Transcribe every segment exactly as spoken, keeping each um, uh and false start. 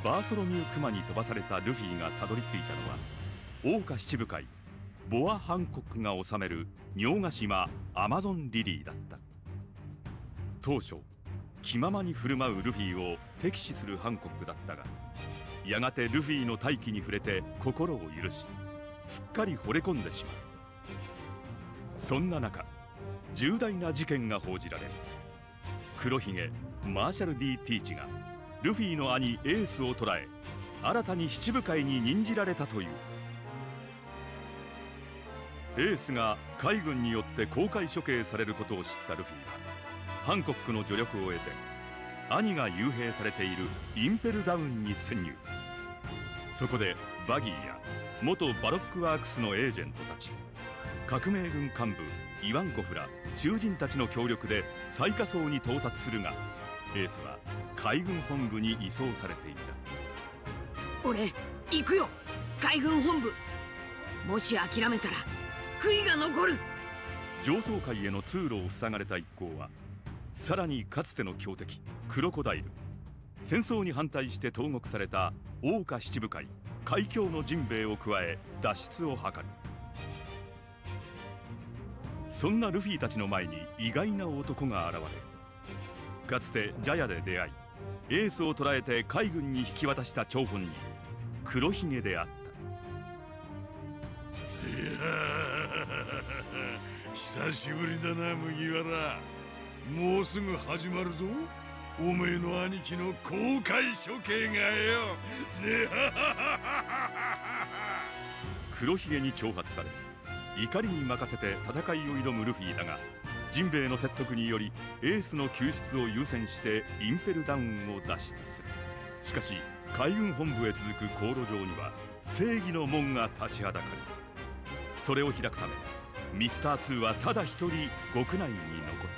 バーソロミュー・クマに飛ばされたルフィがたどり着いたのは桜花七部会ボア・ハンコックが治める尿ヶ島アマゾンリリーだった。当初気ままに振る舞うルフィを敵視するハンコックだったが、やがてルフィの大気に触れて心を許し、すっかり惚れ込んでしまう。そんな中、重大な事件が報じられ、黒ひげマーシャル D ティーチがルフィの兄エースを捕らえ、新たに七部会に任じられたという。エースが海軍によって公開処刑されることを知ったルフィはハンコックの助力を得て、兄が幽閉されているインペルダウンに潜入。そこでバギーや元バロックワークスのエージェントたち、革命軍幹部イワンコフら囚人たちの協力で最下層に到達するが、エースは海軍本部に移送されていた。 俺行くよ、海軍本部。もし諦めたら悔いが残る。 上層階への通路を塞がれた一行は、さらにかつての強敵クロコダイル、戦争に反対して投獄された桜花七部会海峡のジンベエを加え脱出を図る。そんなルフィたちの前に意外な男が現れ、かつてジャヤで出会いエースを捕らえて海軍に引き渡した張本人黒ひげであった。 いや久しぶりだな麦わら。もうすぐ始まるぞ、おめえの兄貴の公開処刑がよ。 黒ひげに挑発され怒りに任せて戦いを挑むルフィだが、ジンベエの説得によりエースの救出を優先してインペルダウンを脱出する。しかし海軍本部へ続く航路上には正義の門が立ちはだかる。それを開くためミスターツーはただ一人獄内に残った。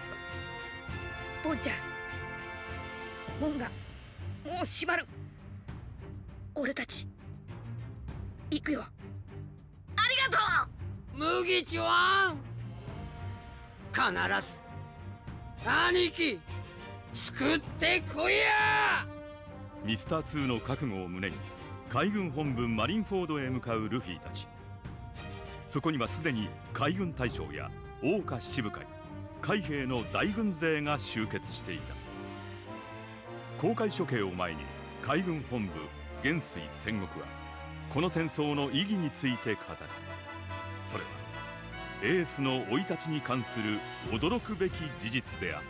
ボンちゃん、門がもう閉まる。俺たち行くよ。ありがとう麦ちゃん。必ず兄貴救ってこいや。 ミスターツーの覚悟を胸に海軍本部マリンフォードへ向かうルフィたち。そこにはすでに海軍大将や桜花七部会海兵の大軍勢が集結していた。公開処刑を前に海軍本部元帥戦国はこの戦争の意義について語る。それはエースの生い立ちに関する驚くべき事実であった。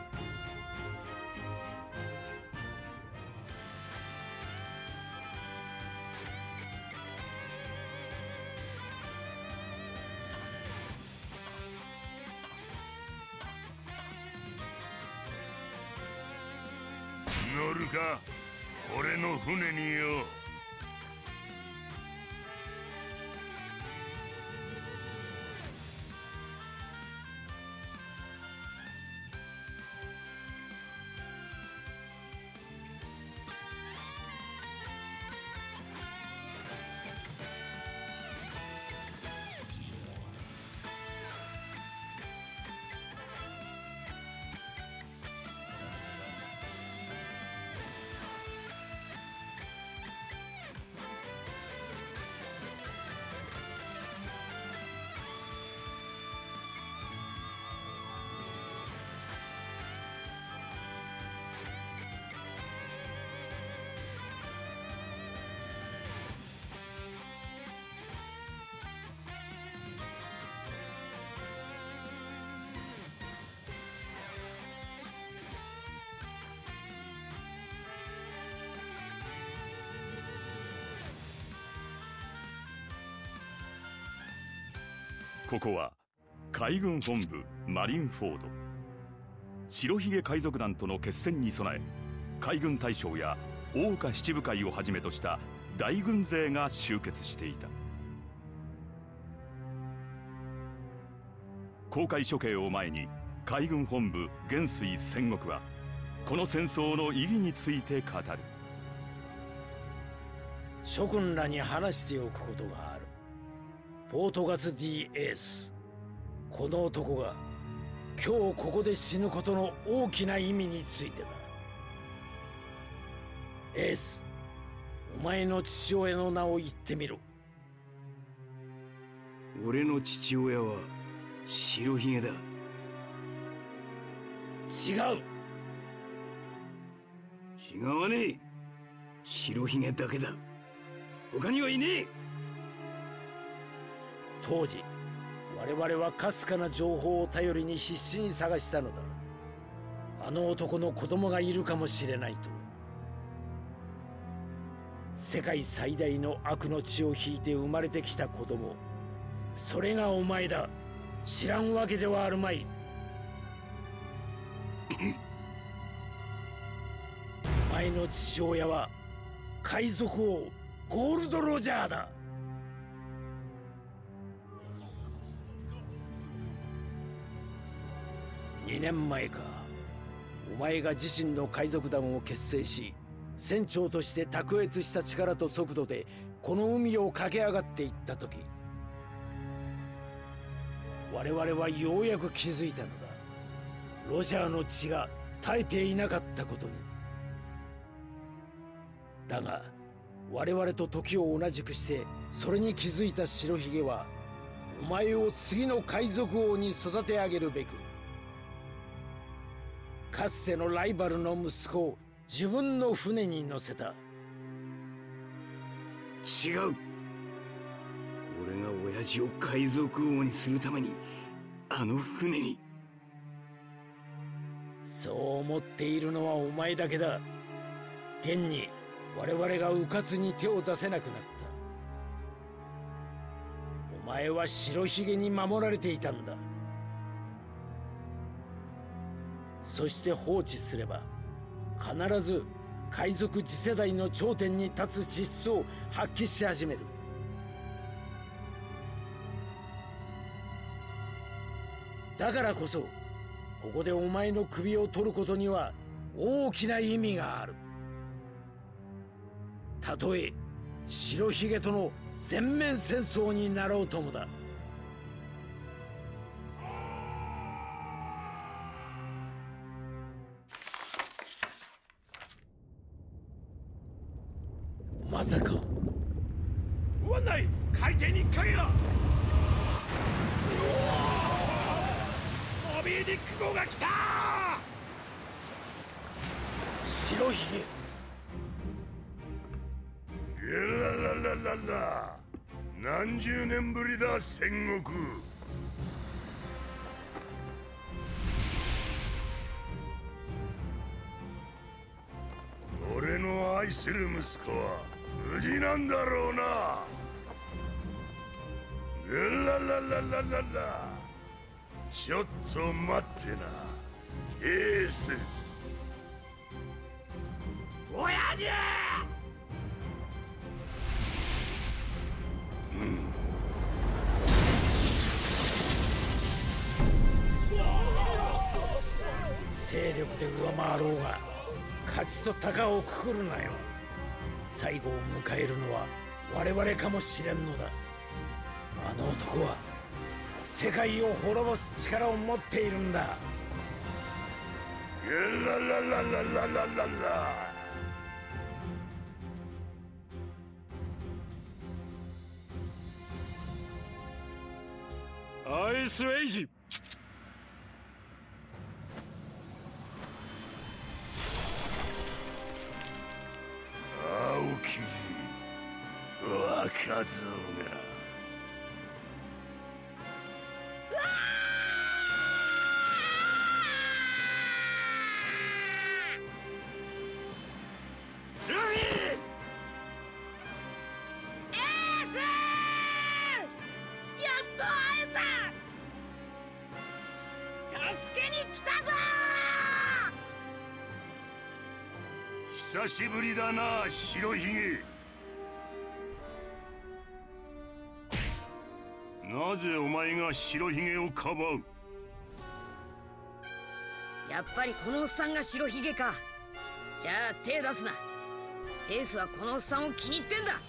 乗るか、俺の船によ。 ここは海軍本部マリンフォード。白ひげ海賊団との決戦に備え、海軍大将や桜花七部会をはじめとした大軍勢が集結していた。公開処刑を前に海軍本部元帥戦国はこの戦争の意義について語る。 諸君らに話しておくことがある。ポートガス D エース、この男が今日ここで死ぬことの大きな意味についてだ。エース、 お前の父親の名を言ってみろ。 俺の父親は白ひげだ。 違う。 違わねえ。白ひげだけだ。他にはいねえ。 当時我々はかすかな情報を頼りに必死に探したのだ。あの男の子供がいるかもしれないと。世界最大の悪の血を引いて生まれてきた子供、それがお前だ。知らんわけではあるまい。お前の父親は海賊王ゴールド・ロジャーだ。にねんまえか。お前が自身の海賊団を結成し、船長として卓越した力と速度でこの海を駆け上がっていった時、我々はようやく気づいたのだ。ロジャーの血が絶えていなかったことに。だが我々と時を同じくしてそれに気づいた白ひげは、お前を次の海賊王に育て上げるべく、かつてのライバルの息子を自分の船に乗せた。 違う。俺が親父を海賊王にするためにあの船に。 そう思っているのはお前だけだ。現に我々が迂闊に手を出せなくなった。お前は白ひげに守られていたんだ。そして放置すれば必ず海賊次世代の頂点に立つ資質を発揮し始める。だからこそここでお前の首を取ることには大きな意味がある。たとえ白ひげとの全面戦争になろうともだ。まさか湾内海底に影が。モビーディック号が来た。 白ひげ。 ゲラララララ、何十年ぶりだ戦国。俺の愛する息子は無事なんだろうな。ゲララララララ、ちょっと待ってなエース。親父。 勢力で上回ろうが勝ちと鷹をくくるなよ。最後を迎えるのは我々かもしれんのだ。あの男は世界を滅ぼす力を持っているんだ。 ゲララララララララ。 アイスエイジ。 青き若造が。久しぶりだな白ひげ。なぜお前が白ひげをかばう。 やっぱりこのおっさんが白ひげか。じゃあ手出すな。エースはこのおっさんを気に入ってんだ。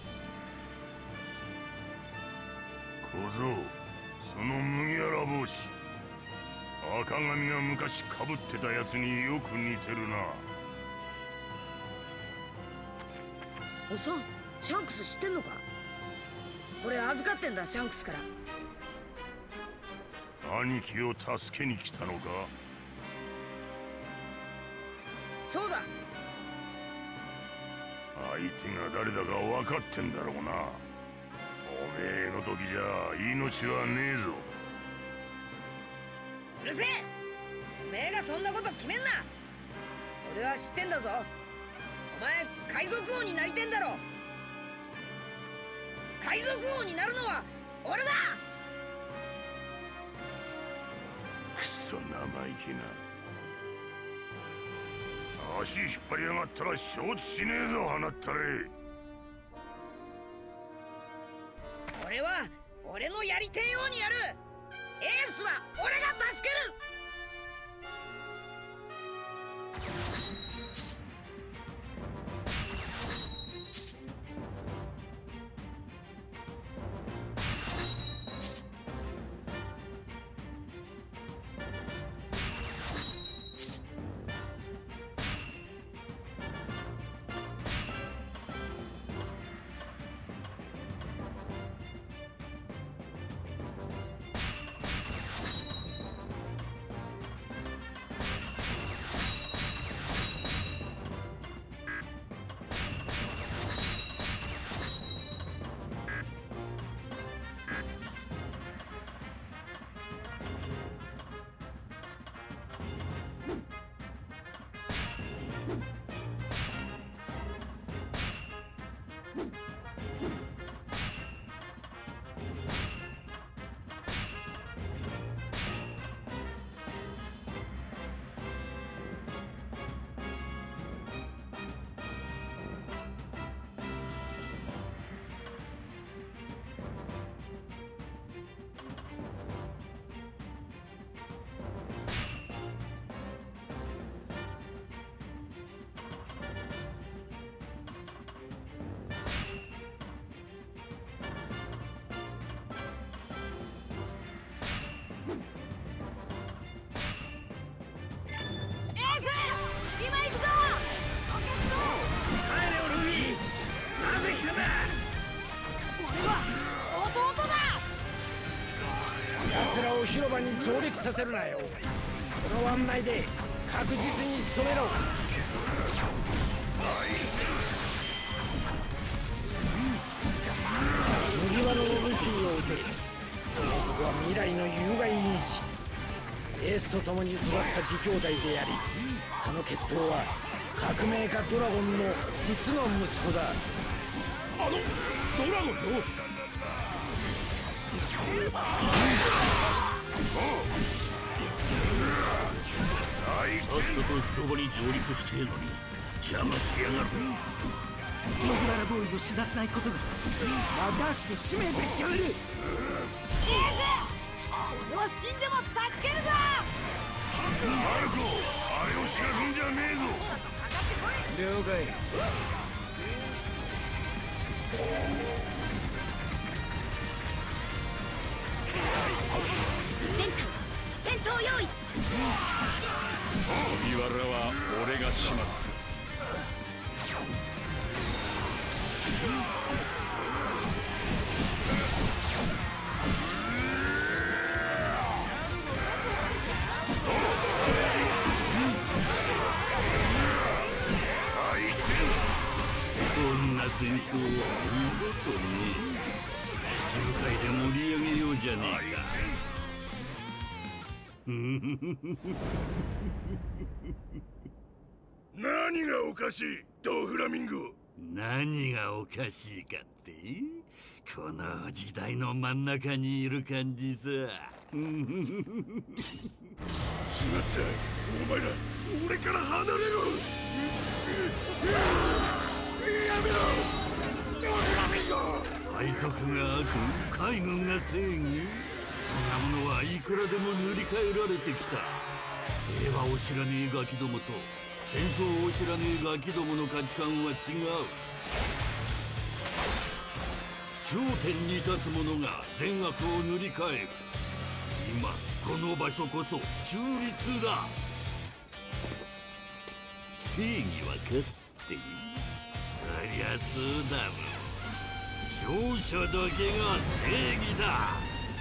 小僧、その麦わら帽子、赤髪が昔かぶってたやつによく似てるな。 おっさん、 シャンクス知ってんのか？俺預かってんだ、シャンクスから。 兄貴を助けに来たのか？ そうだ。 相手が誰だか分かってんだろうな。おめえの時じゃ命はねえぞ。 うるせえ！おめえがそんなこと決めんな。俺は知ってんだぞ。お前海賊王になりてんだろ。海賊王になるのは俺だ。 くそ生意気な。足引っ張りやがったら承知しねえぞ、放ったれ。 俺は俺のやりてえようにやる。エースは俺が助ける。 広場に上陸させるなよ。この案内で確実に仕留めろ。麦わらのルフィを撃て。そこは未来の有害因子。エースと共に育った自兄弟であり、その血統は革命家ドラゴンの実の息子だ。 あのドラゴンのさっさと広場に上陸してえのに邪魔しやがる。 麦わらボーイズを死なせないことがダッシュで使命で決める。エース、俺は死んでも助けるぞ。 マルコ、あれを知らすんじゃねえぞ。 了解。 戦闘用意。 麦わらは俺が始末。 こんな戦闘は二度とねえ。地部会で盛り上げようじゃねえか。 何がおかしい、ドフラミンゴ。 何がおかしいかって、この時代の真ん中にいる感じさ。 しまった、お前ら俺から離れろ。やめろ、ドフラミンゴ。 海賊が悪、海軍が正義、そんなものはいくらでも塗り替えられてきた。平和を知らねえガキどもと戦争を知らねえガキどもの価値観は違う。頂点に立つ者が善悪を塗り替える。今この場所こそ中立だ。正義は勝っている。そりゃそうだろう。 勝者だけが正義だ。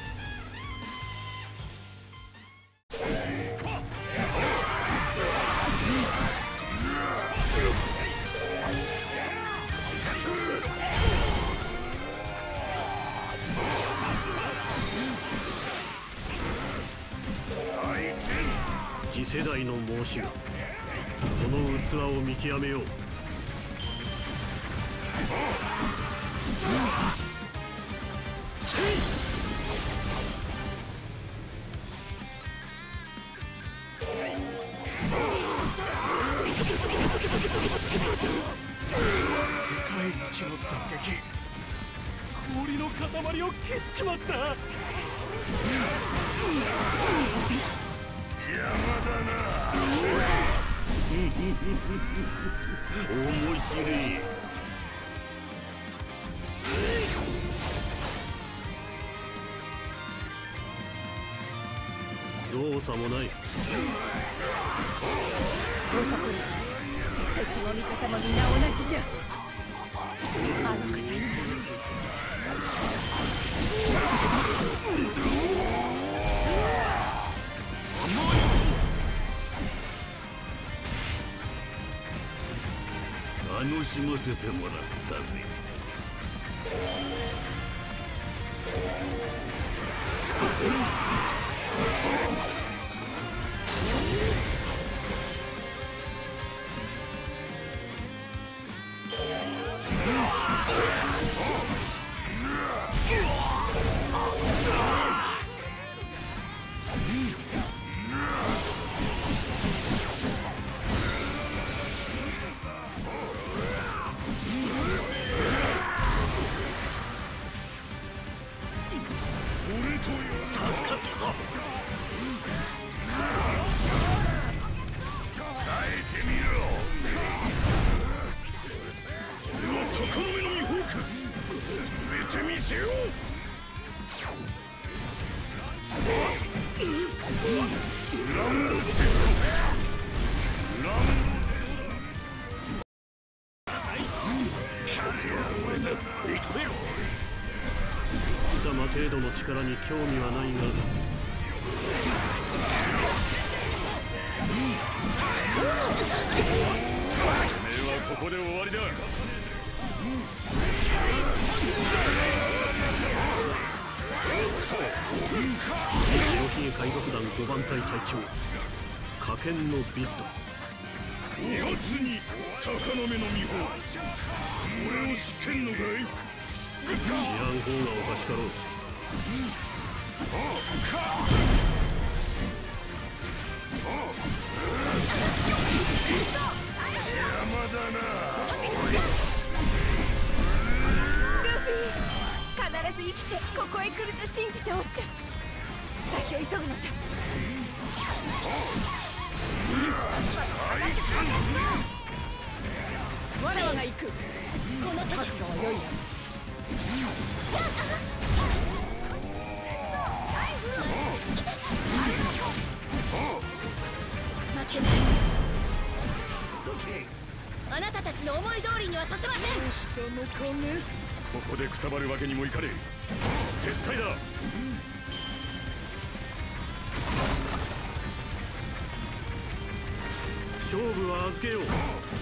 次世代の申し子、その器を見極めよう。 帰っちまった敵。氷の塊を蹴っちまった。 邪魔だな。 面白い。 造作もない。 王国敵も味方も皆同じじゃ。あの方に楽しませてもらったぜ。 貴様程度の力に興味はないが、 てめえはここで終わりだ。 白ひげ海賊団ごばん隊隊長、火剣のビスト。 やつに鷹の目の見本、俺を知ってんのかい？ 知らん方がおかしかろう。 邪魔だな。 ルフィ、必ず生きてここへ来ると信じておった。先を急ぐのじゃ。わらわが行く。この覚悟は良いな。負けない。あなたたちの思い通りにはさせません。どうしたのかね。 ここでくたばるわけにもいかねえ。絶対だ。 勝負は預けよう。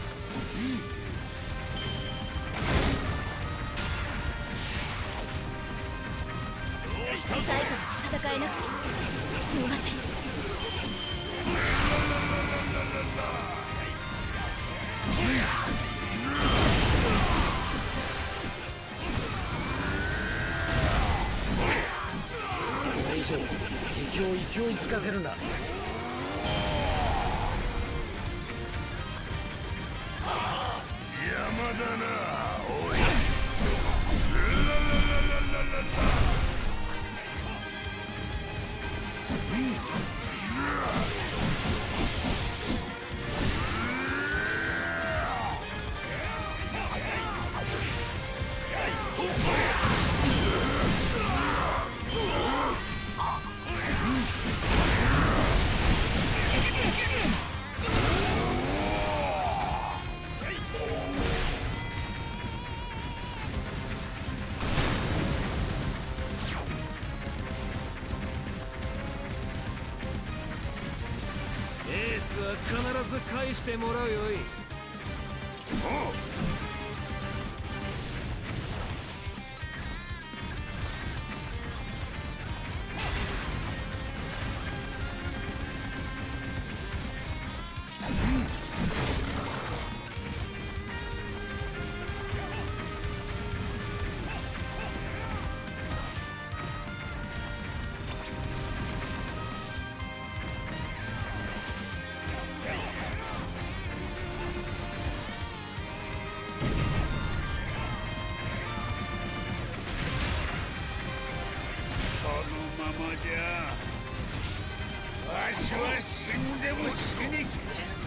最後まで戦えなくてすみません。 大将、敵を勢いづかせるな。 邪魔だな、おい。 は必ず返してもらうよい。 おう。わしは死んでも死にきれん。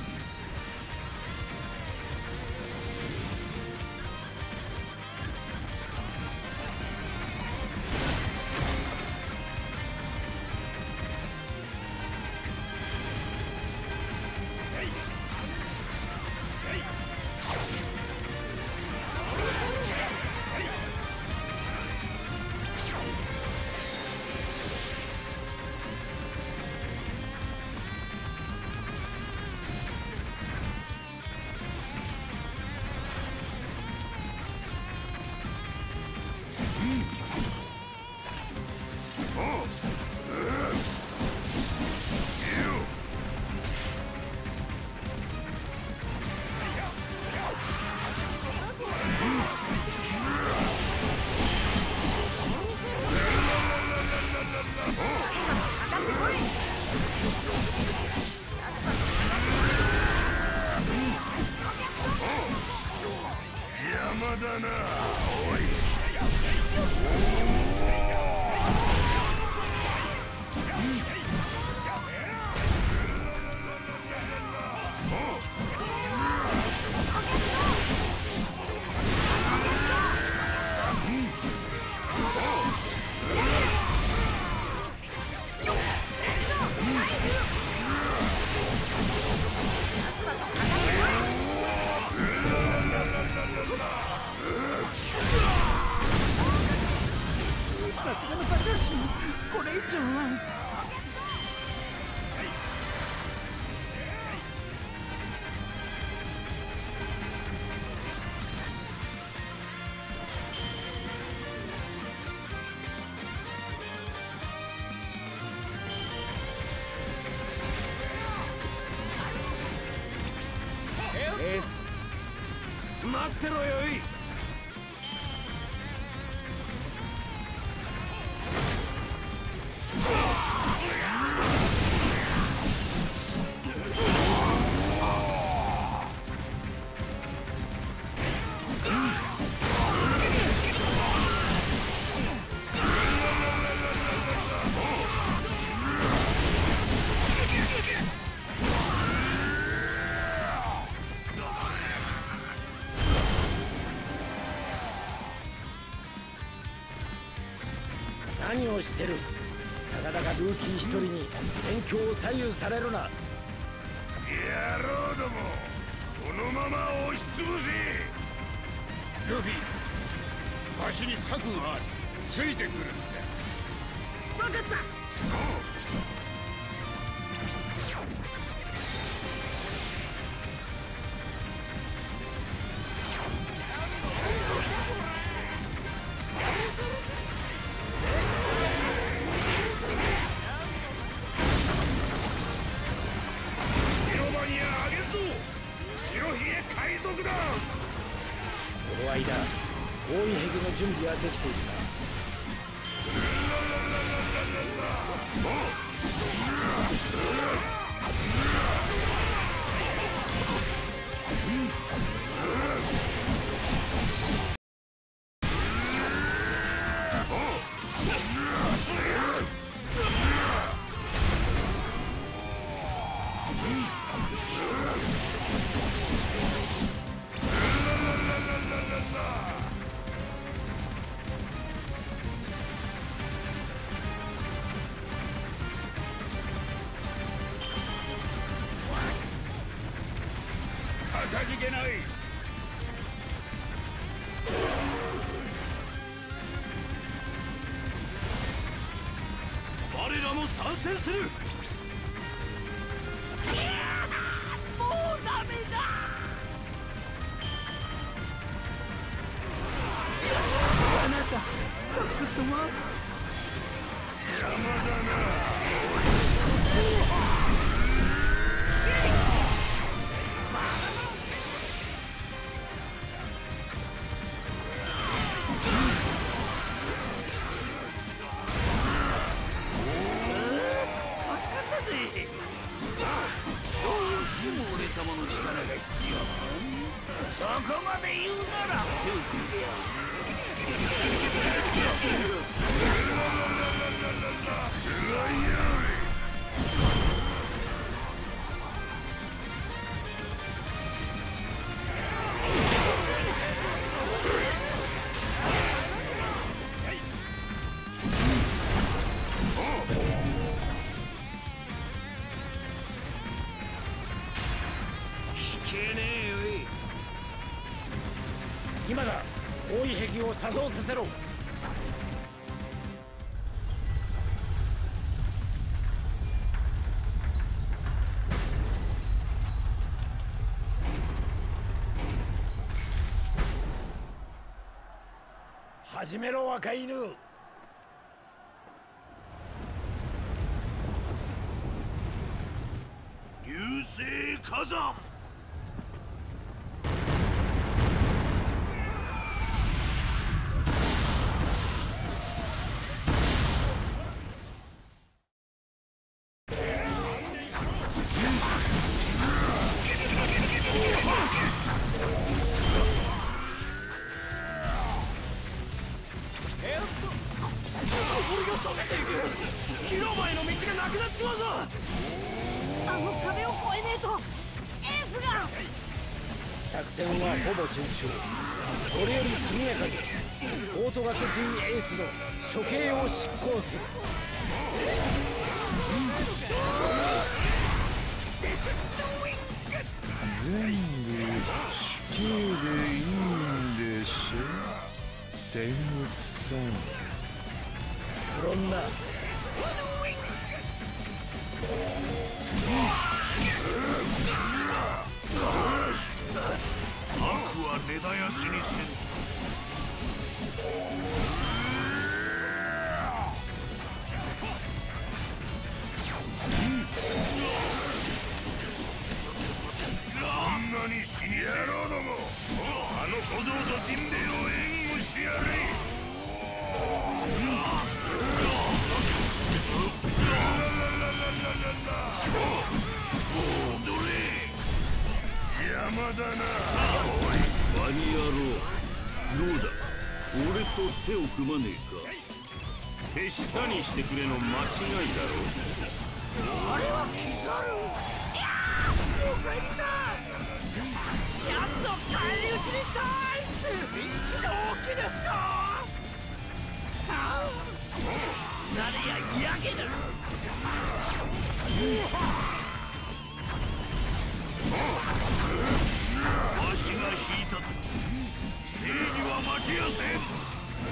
邪魔だな、おい。 さすがのバカシ、これ以上は。 えー、待ってろよい。 何をしてる。たかだかルーキー一人に戦況を左右されるな。 野郎ども、このまま押しつぶせ。ルフィ、わしに策がある。ついてくるんだ。 分かった。 この間、包囲壁の準備はできているか。 かたじけない。 我らも参戦する。 こまで言うなら手を組んでやる。 今だ、包囲壁を作動させろ。始めろ、若犬。 流星火山。 広場への道がなくなっちまうぞ。あの壁を越えねえとエースが。 作戦はほぼ順調。これより速やかにオート学 G エースの処刑を執行する。 全部死刑でいいんでしょ、戦国さん。 転んだ。 悪は根絶やしにせん。あんなに死に野郎ども、あの小僧とジンベエを援護してやれ。邪魔だな。 バニ野郎、どうだ、俺と手を組まねえか。 手下にしてくれの間違いだろ。 あれはキザル。いやー、お前だ。やっと返り討ちにしたい。正気ですか。ああ、何ややけだ。 わしが引いたと正義は負けやせん。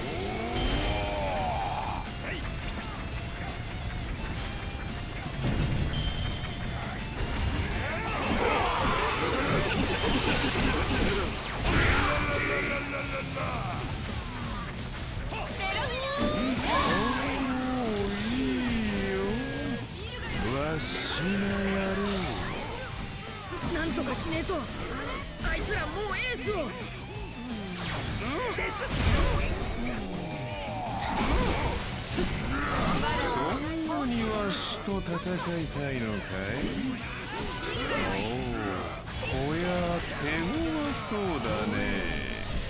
なんとかしねえと。あいつらもうエースを。 最後にわしと戦いたいのかい。おお、こりゃ手強そうだね。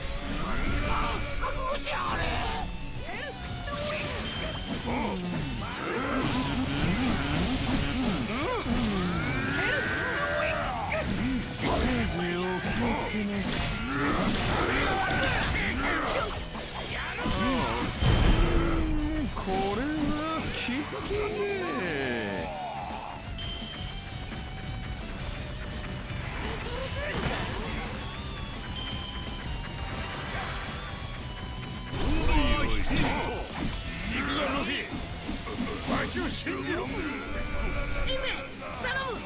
これはきつね。行くぞルフィ、わしを信じろ。 ジンベエ、頼む。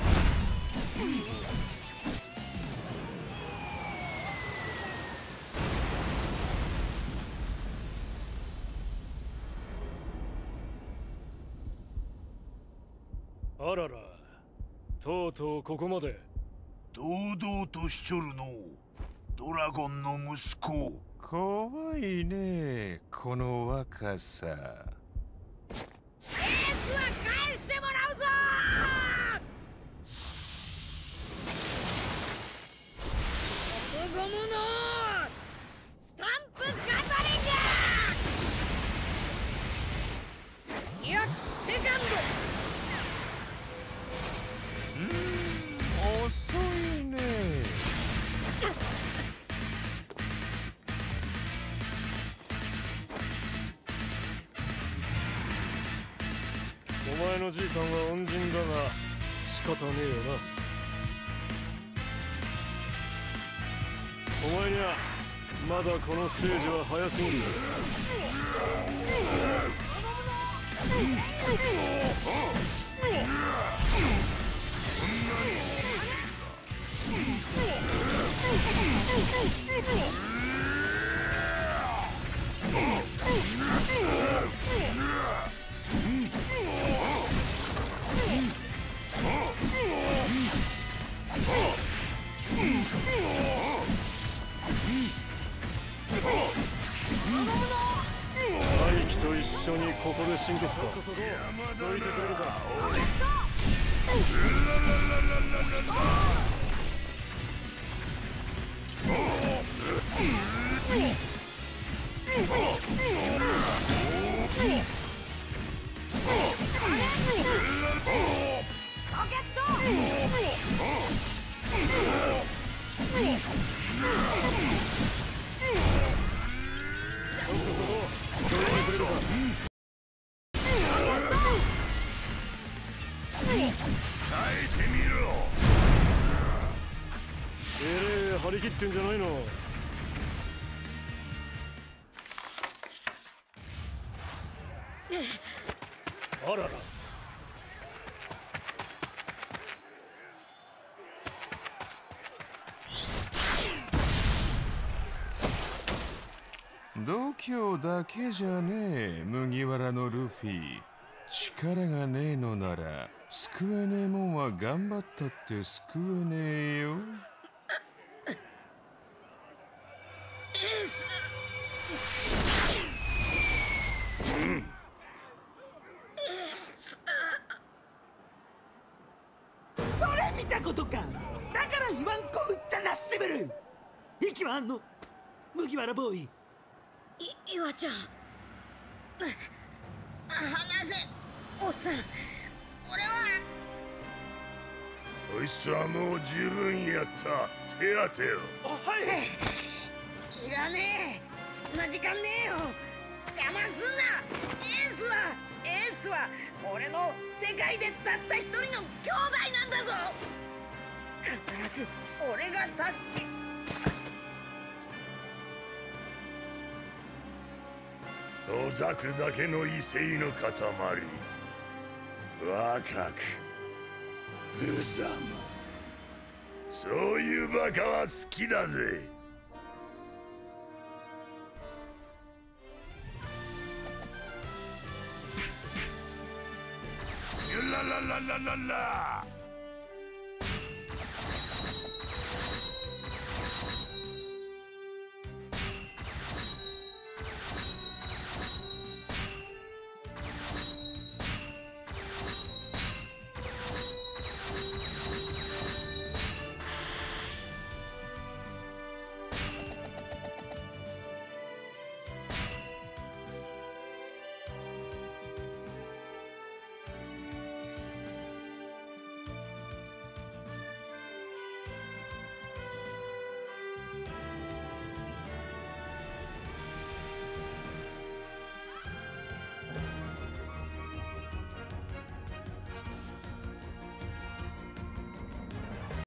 あらら、とうとうここまで。 堂々としちょるのドラゴンの息子。怖いね、この若さ。 エースは返してもらうぞ。ゴムゴムののじいさんは恩人だが仕方ねえよな。お前にはまだこのステージは早すぎる。兄貴と一緒にここで心血か。どいてくれるか。えれえ張り切ってんじゃないの。あらら。 度胸だけじゃねえ、麦わらのルフィ。力がねえのなら救えねえもんは頑張ったって救えねえよ。 それ見たことか。だから言わんこ打ったなセブル。息はあんの麦わらボーイ。 い岩ちゃん、話せおっさん。俺はこいつはもう十分やった。手当てよ。 はい。 いらねえ、そんな時間ねえよ。我慢すんな。エースはエースは俺の世界でたった一人の兄弟なんだぞ。必ず俺が助け。 ほざくだけの威勢の塊。若く無様。そういうバカは好きだぜ。ゆらららららら。